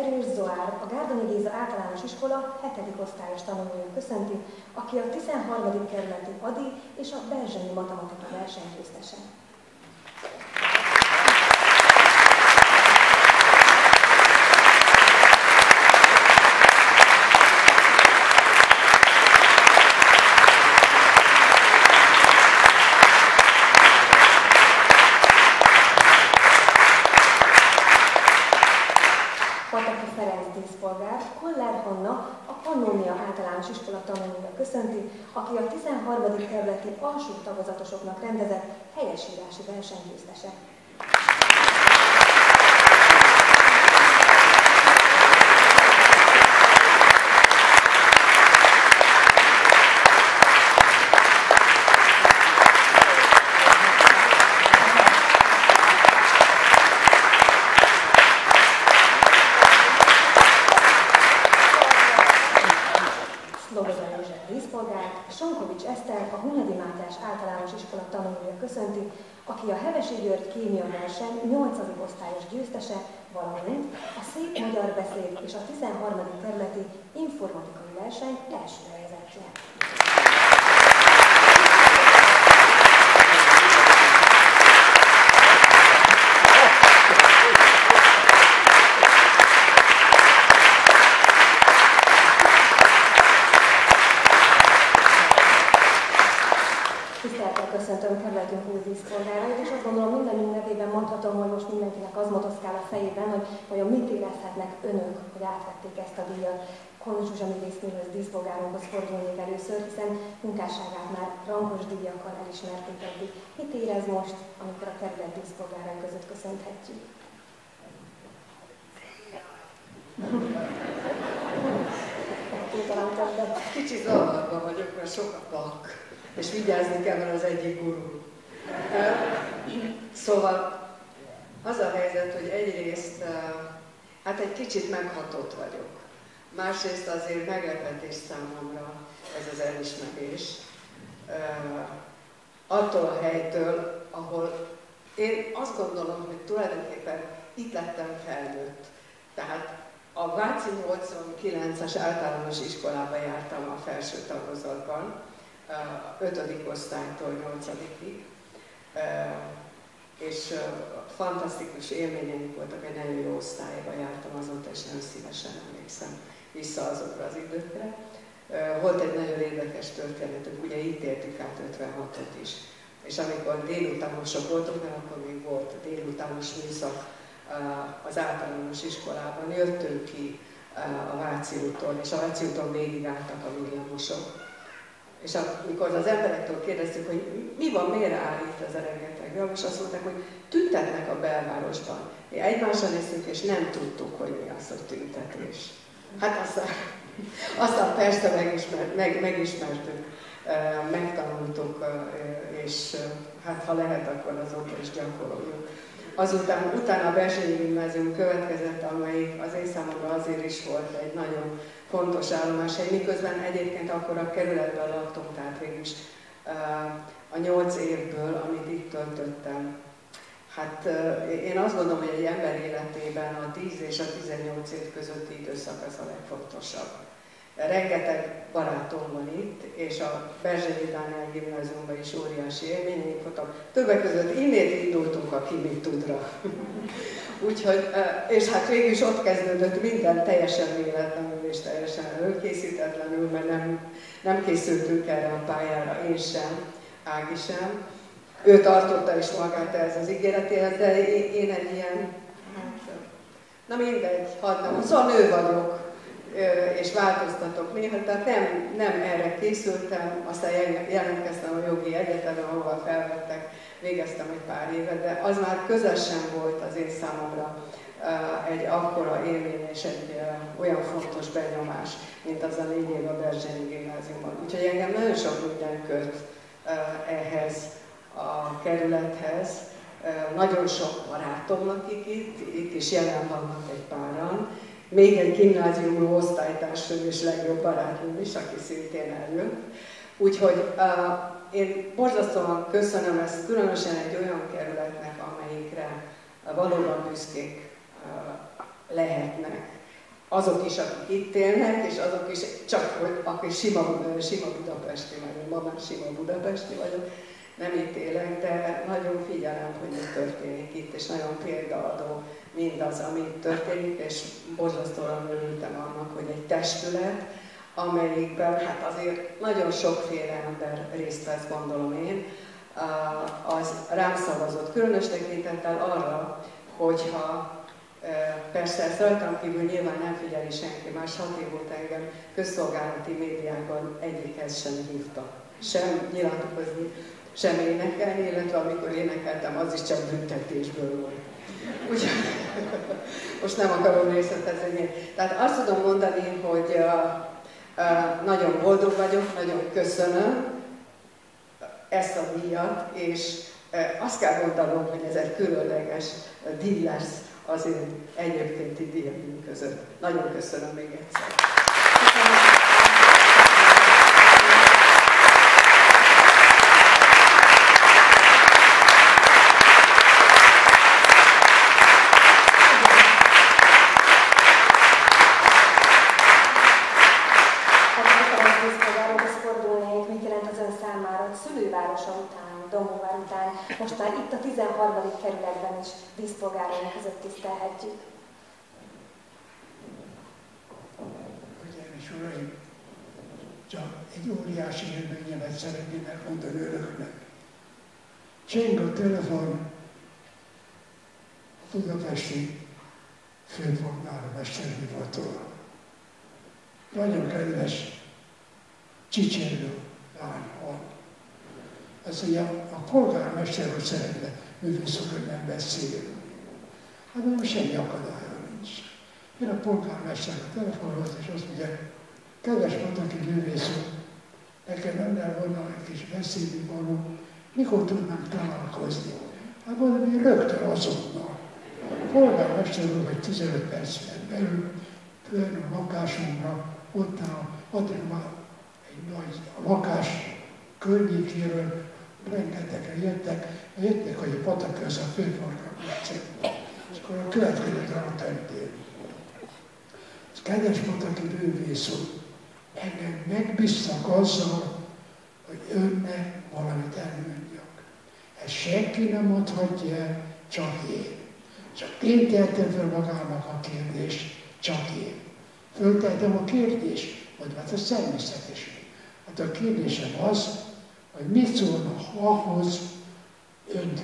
Erős Zoár, a Gárdonyi Géza Általános Iskola 7. osztályos tanulója köszönti, aki a 13. kerületi Adi és a Berzsenyi matematika versenygyőztese. Pataki Ferenc díszpolgár, Kollár Hanna, a Pannónia Általános Iskola tanulója köszönti, aki a 13. kerületi alsó tagozatosoknak rendezett helyesírási versenygyőztese. Sonkovics Eszter, a Hunyadi Mátyás Általános Iskola tanulója köszönti, aki a Hevesi György kémia verseny 8. osztályos győztese, valamint a Szép Magyar Beszéd és a 13. kerületi informatikai verseny első helyezettje. Tisztelettel köszöntöm kerületünk új díszpolgárait, és azt gondolom mindenünk nevében mondhatom, hogy most mindenkinek az motoszkál a fejében, hogy vajon mit érezhetnek önök, hogy átvették ezt a díjat. Kon Zsuzsa művésznőhöz, díszpolgárunkhoz fordulnék először, hiszen munkásságát már rangos díjakkal elismerték eddig. Mit érez most, amikor a kerület díszpolgárai között köszönhetjük? Kicsit zavarban vagyok, mert sok a pak, és vigyázni kell, mert az egyik gurul. Szóval az a helyzet, hogy egyrészt hát egy kicsit meghatott vagyok. Másrészt azért meglepetés számomra ez az elismerés. Attól a helytől, ahol én azt gondolom, hogy tulajdonképpen itt lettem felnőtt. Tehát a Váci 89-es általános iskolába jártam a felső tagozatban, 5. osztálytól 8-ig, és fantasztikus élményeink voltak, egy nagyon jó osztályba jártam azóta, és nagyon szívesen emlékszem vissza azokra az időkre. Volt egy nagyon érdekes történetünk, ugye itt éltük át 56-ot is, és amikor délutánosok voltunk, mert akkor még volt délutános műszak az általános iskolában, jöttünk ki a Váci úton, és a Váci úton végigálltak a villamosok. És amikor az emberektől kérdeztük, hogy mi van, miért áll itt ez a rengeteg villamos, azt mondták, hogy tüntetnek a belvárosban. Mi egymásra néztünk, és nem tudtuk, hogy mi az, hogy tüntetés. Hát aztán persze megismertük, megtanultuk, és hát ha lehet, akkor azóta is gyakoroljuk. Azután utána a Berzsenyi Gimnázium következett, amelyik az én számomra azért is volt egy nagyon fontos állomáshely, miközben egyébként akkor a kerületben laktunk, tehát végülis a 8 évből, amit itt töltöttem. Hát én azt gondolom, hogy egy ember életében a 10 és a 18 év közötti időszak az a legfontosabb. Rengeteg barátom van itt, és a Berzsenyi Dániel Gimnáziumban is óriási élményeink voltak. Többek között innét indultunk a Ki mit tudra. Úgyhogy, és hát végül is ott kezdődött minden teljesen véletlenül és teljesen előkészítetlenül, mert nem készültünk erre a pályára, én sem, Ági sem. Ő tartotta is magát ehhez az ígéretéhez, de én egy ilyen, na mindegy, hadd nem, szóval nő vagyok, és változtatok néha, tehát nem erre készültem, aztán jelentkeztem a jogi egyetemre, ahol felvettek, végeztem egy pár évet, de az már közel sem volt az én számomra egy akkora élmény és egy olyan fontos benyomás, mint az a 4 év a Berzsenyi Gimnáziumban. Úgyhogy engem nagyon sok minden köt ehhez a kerülethez. Nagyon sok barátom lakik itt is jelen vannak egy páran. Még egy gimnáziumi osztálytársam és legjobb barátom is, aki szintén eljött. Úgyhogy én borzasztóan köszönöm ezt, különösen egy olyan kerületnek, amelyikre valóban büszkék lehetnek. azok is, akik itt élnek, és azok is csak, aki sima budapesti vagyok, ma már sima budapesti vagyok, nem itt élek, de nagyon figyelem, hogy mi történik itt, és nagyon példaadó mindaz, ami itt történik, és borzasztóan örültem annak, hogy egy testület, amelyikben hát azért nagyon sokféle ember részt vesz, gondolom én, az rám szavazott, különös tekintettel arra, hogyha persze ezt rajtam kívül nyilván nem figyeli senki más, 6 év óta engem közszolgálati médiában egyikhez sem hívtak. Sem nyilatkozni, sem énekelni, illetve amikor énekeltem, az is csak büntetésből volt. Úgyhogy most nem akarom részletezni. Tehát azt tudom mondani, hogy nagyon boldog vagyok, nagyon köszönöm ezt a díjat, és azt kell mondanom, hogy ez egy különleges díj lesz az én egyébkénti díjaim között. Nagyon köszönöm még egyszer. Szülővárosa után, Dombóvár után, most már itt a 13. kerületben is díszpolgáraink között tisztelhetjük. Hölgyeim és uraim, csak egy óriási élményemet szeretném elmondani önöknek. Cseng a telefon a budapesti főpolgármester hivatal. Nagyon kedves, csicsergő lány van. Azt mondja, a polgármester úr szeretne művészokról beszélni. Hát nem semmi akadálya nincs. Én a polgármester a telefonhoz, és azt mondja, kedves Pataki művész úr, nekem önnel volna egy kis beszélni való, mikor tudnánk találkozni? Hát mondom, én rögtön azonnal. A polgármester úr, hogy 15 percben belül föln a lakásunkra, ott addig már egy nagy lakás környékéről, rengetegre jöttek, hogy a Pataki az a főpolgármester. És akkor a következő dolog történt. Kedves Pataki művész úr, engem megbíztak azzal, hogy önnek valamit elmondjak. Ezt senki nem mondhatja el, csak én. Csak én tehetem fel magának a kérdést, csak én. Föltehetem a kérdést, vagy hát ez természetes. Hát a kérdésem az, hogy mit szólna ahhoz ön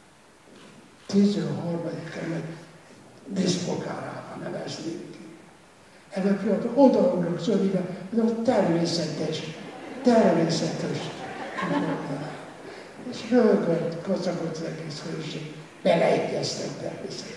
13. kerület díszpolgárával neveznék ki. Ebben a pillanatban odaadnak szólni, hogy természetes. És rögött, gazdagodott az egész hőség, beleegyeztek természetesen.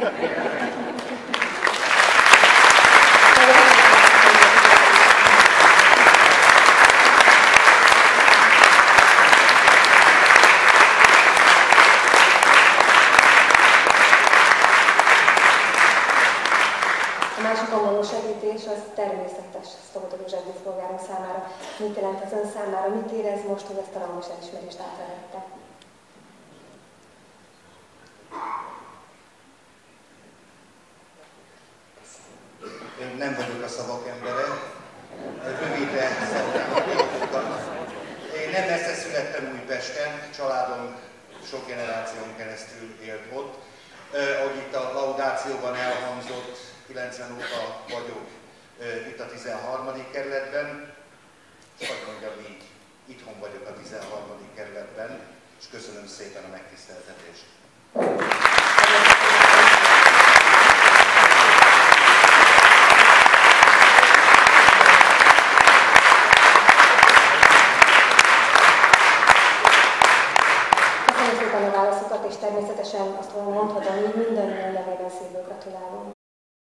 Segítés az természetes Sztobota József díszpolgárunk számára. Mit jelent az ön számára? Mit érez most, hogy ezt a rangos elismerést átvehette? Én nem vagyok a szavak embere, rövidre szavak. Én nem messze születtem Újpesten, családom sok generáción keresztül élt ott. Ahogy itt a laudációban elhangzott, 90 óta vagyok itt a 13. kerületben, és hogy mondjam így, itthon vagyok a 13. kerületben, és köszönöm szépen a megtiszteltetést. Köszönöm szépen a válaszokat, és természetesen azt mondhatom, hogy mindannyian nevében szívből gratulálunk.